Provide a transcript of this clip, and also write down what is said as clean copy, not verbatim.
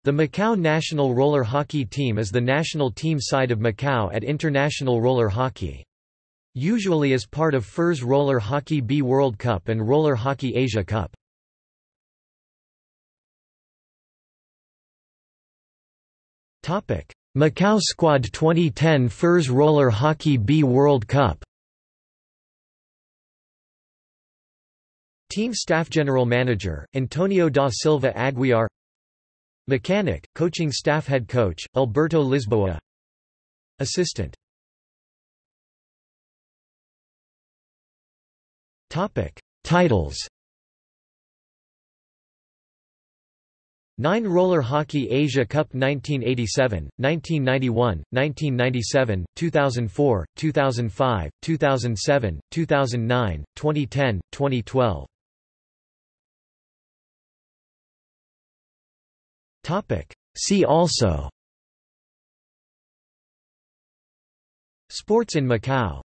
The Macau national roller hockey team is the national team side of Macau at international roller hockey. Usually as part of FIR's Roller Hockey B World Cup and Roller Hockey Asia Cup. Macau Squad 2010 FIR's Roller Hockey B World Cup. Team Staff General Manager, Antonio da Silva Aguiar. Mechanic, Coaching Staff Head Coach, Alberto Lisboa. Assistant. Titles. 9 Roller Hockey Asia Cup 1987, 1991, 1997, 2004, 2005, 2007, 2009, 2010, 2012. See also: Sports in Macau.